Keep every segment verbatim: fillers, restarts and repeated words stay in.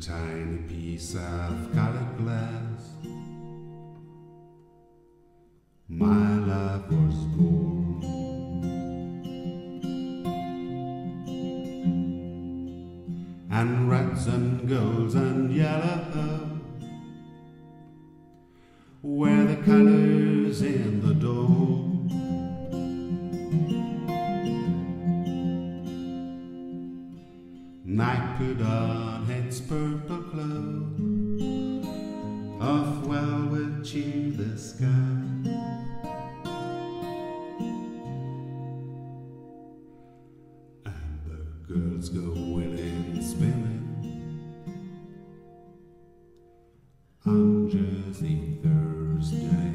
tiny piece of colored glass, my love was born. And reds and golds and yellow were the colors in the dawn. Night put on its purple cloak of velvet to the sky, and the girls go wheeling, spinning on Jersey Thursday.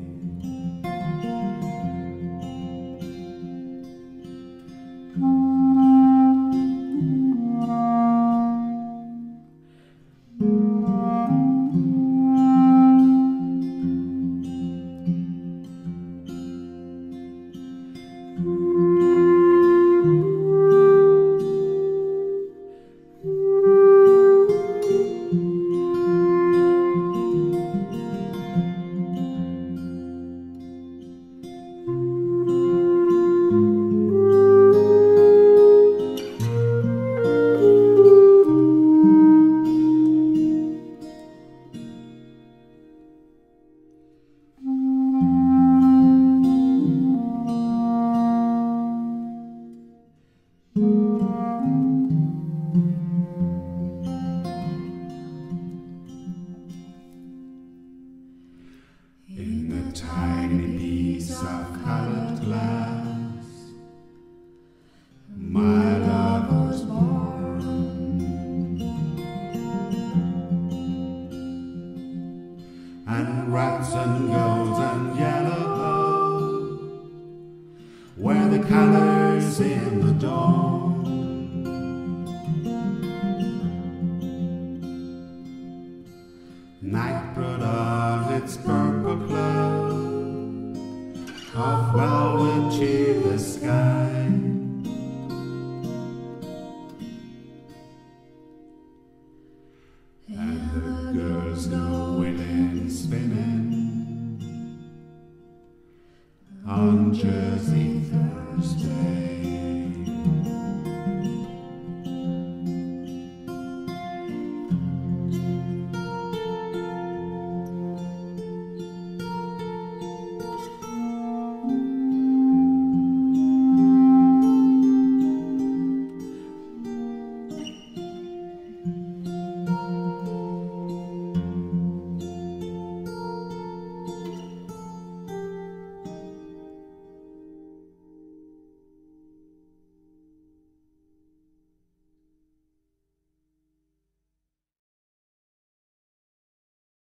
In a tiny piece of colored glass, my love was born. And reds and golds and yellow were the colors in the dawn. Night brought on its purple cloak of velvet to the sky, and the girls go wheeling, spinning on Jersey Thursday.